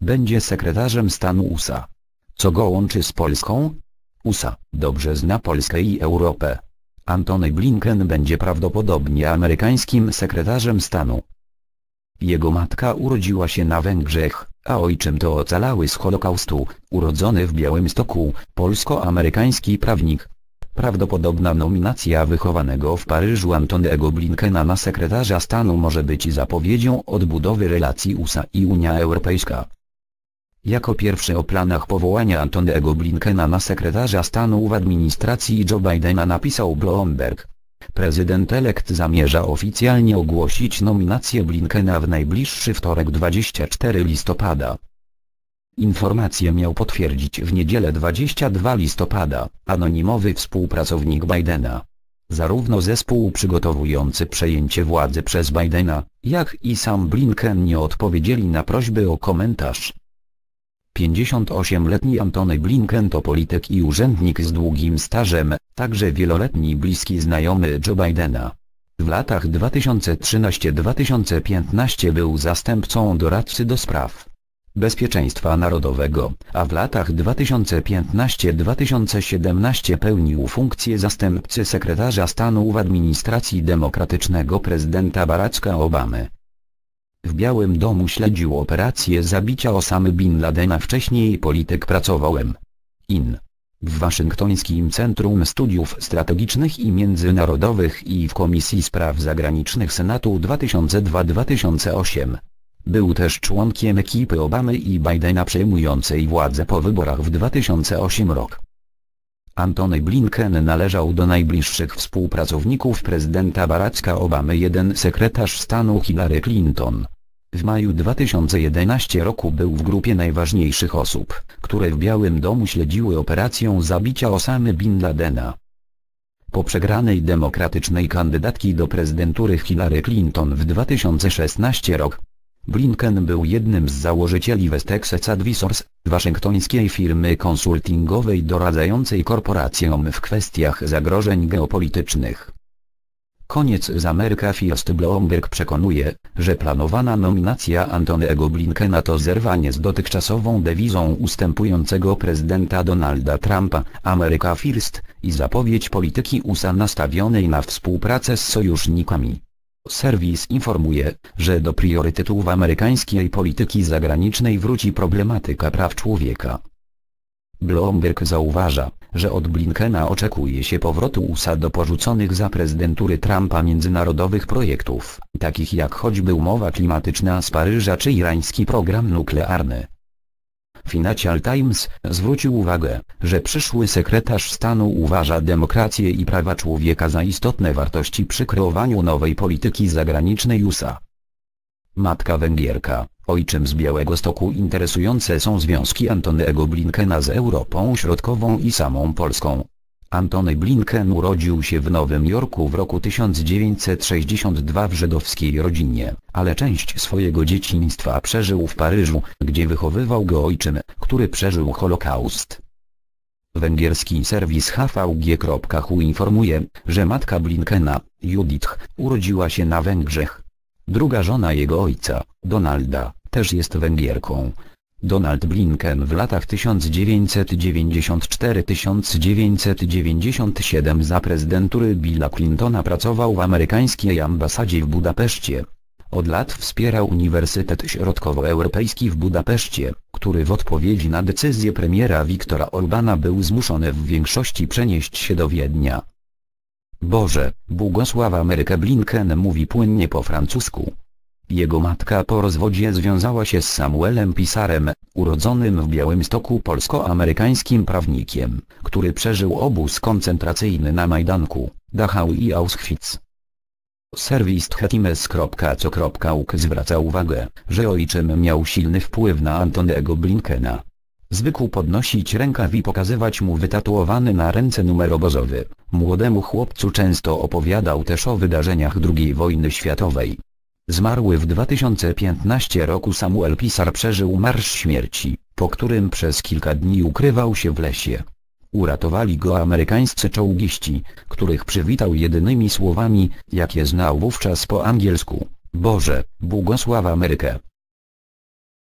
będzie sekretarzem stanu USA. Co go łączy z Polską? USA dobrze zna Polskę i Europę. Antony Blinken będzie prawdopodobnie amerykańskim sekretarzem stanu. Jego matka urodziła się na Węgrzech, a ojczym to ocalały z Holokaustu, urodzony w Białymstoku, polsko-amerykański prawnik. Prawdopodobna nominacja wychowanego w Paryżu Antonego Blinkena na sekretarza stanu może być zapowiedzią odbudowy relacji USA i Unia Europejska. Jako pierwszy o planach powołania Antonego Blinkena na sekretarza stanu w administracji Joe Bidena napisał Bloomberg. Prezydent elekt zamierza oficjalnie ogłosić nominację Blinkena w najbliższy wtorek 24 listopada. Informację miał potwierdzić w niedzielę 22 listopada, anonimowy współpracownik Bidena. Zarówno zespół przygotowujący przejęcie władzy przez Bidena, jak i sam Blinken nie odpowiedzieli na prośby o komentarz. 58-letni Antony Blinken to polityk i urzędnik z długim stażem, także wieloletni bliski znajomy Joe Bidena. W latach 2013-2015 był zastępcą doradcy do spraw bezpieczeństwa narodowego, a w latach 2015-2017 pełnił funkcję zastępcy sekretarza stanu w administracji demokratycznego prezydenta Baracka Obamy. W Białym Domu śledził operację zabicia Osamy Bin Ladena. Wcześniej polityk pracował w Waszyngtońskim Centrum Studiów Strategicznych i Międzynarodowych i w Komisji Spraw Zagranicznych Senatu 2002-2008. Był też członkiem ekipy Obamy i Bidena przejmującej władzę po wyborach w 2008 roku. Antony Blinken należał do najbliższych współpracowników prezydenta Baracka Obamy. Sekretarz stanu Hillary Clinton. W maju 2011 roku był w grupie najważniejszych osób, które w Białym Domu śledziły operację zabicia Osamy Bin Ladena. Po przegranej demokratycznej kandydatki do prezydentury Hillary Clinton w 2016 roku, Blinken był jednym z założycieli West Texas Advisors, waszyngtońskiej firmy konsultingowej doradzającej korporacjom w kwestiach zagrożeń geopolitycznych. Koniec z America First. Bloomberg przekonuje, że planowana nominacja Antonego Blinkena to zerwanie z dotychczasową dewizą ustępującego prezydenta Donalda Trumpa, America First, i zapowiedź polityki USA nastawionej na współpracę z sojusznikami. Serwis informuje, że do priorytetów amerykańskiej polityki zagranicznej wróci problematyka praw człowieka. Bloomberg zauważa, że od Blinkena oczekuje się powrotu USA do porzuconych za prezydentury Trumpa międzynarodowych projektów, takich jak choćby umowa klimatyczna z Paryża czy irański program nuklearny. Financial Times zwrócił uwagę, że przyszły sekretarz stanu uważa demokrację i prawa człowieka za istotne wartości przy kreowaniu nowej polityki zagranicznej USA. Matka Węgierka, ojczym z Białegostoku. Interesujące są związki Antonego Blinkena z Europą Środkową i samą Polską. Antony Blinken urodził się w Nowym Jorku w roku 1962 w żydowskiej rodzinie, ale część swojego dzieciństwa przeżył w Paryżu, gdzie wychowywał go ojczym, który przeżył Holokaust. Węgierski serwis hvg.hu informuje, że matka Blinkena, Judith, urodziła się na Węgrzech. Druga żona jego ojca, Donalda, też jest Węgierką. Donald Blinken w latach 1994-1997 za prezydentury Billa Clintona pracował w amerykańskiej ambasadzie w Budapeszcie. Od lat wspierał Uniwersytet Środkowoeuropejski w Budapeszcie, który w odpowiedzi na decyzję premiera Viktora Orbana był zmuszony w większości przenieść się do Wiednia. Boże, błogosław Amerykę. Blinken mówi płynnie po francusku. Jego matka po rozwodzie związała się z Samuelem Pisarem, urodzonym w Białymstoku polsko-amerykańskim prawnikiem, który przeżył obóz koncentracyjny na Majdanku, Dachau i Auschwitz. Serwis thetimes.co.uk zwraca uwagę, że ojczym miał silny wpływ na Antonego Blinkena. Zwykł podnosić rękaw i pokazywać mu wytatuowany na ręce numer obozowy. Młodemu chłopcu często opowiadał też o wydarzeniach II wojny światowej. Zmarły w 2015 roku Samuel Pisar przeżył marsz śmierci, po którym przez kilka dni ukrywał się w lesie. Uratowali go amerykańscy czołgiści, których przywitał jedynymi słowami, jakie znał wówczas po angielsku: Boże, błogosław Amerykę.